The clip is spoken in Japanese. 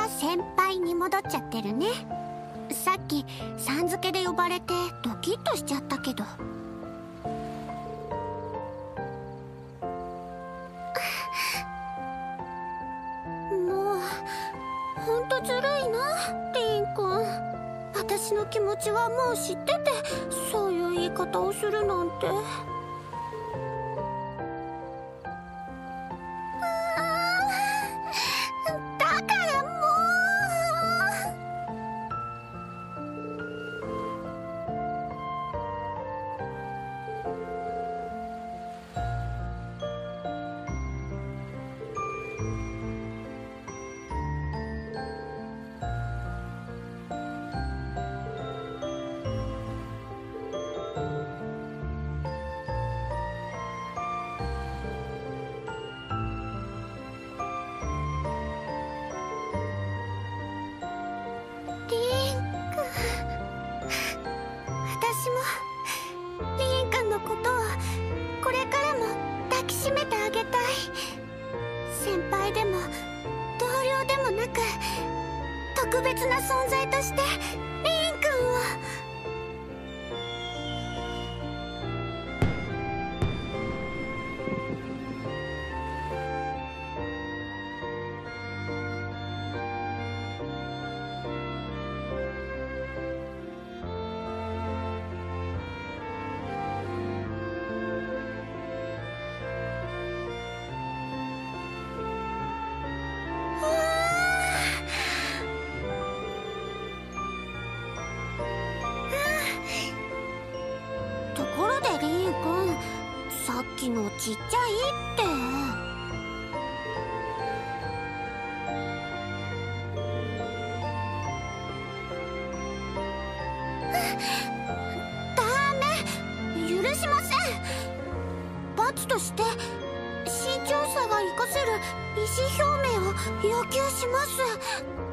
先輩に戻っちゃってるね。さっきさん付けで呼ばれてドキッとしちゃったけど。もうほんとずるいな、リン君。私の気持ちはもう知っててそういう言い方をするなんて。だからもリン君、私もリン君のことをこれからも抱きしめてあげたい。先輩でも同僚でもなく特別な存在としてリン君を。ところでリン君、さっきのちっちゃいってダメ、許しません。罰として身長差が生かせる意思表明を要求します。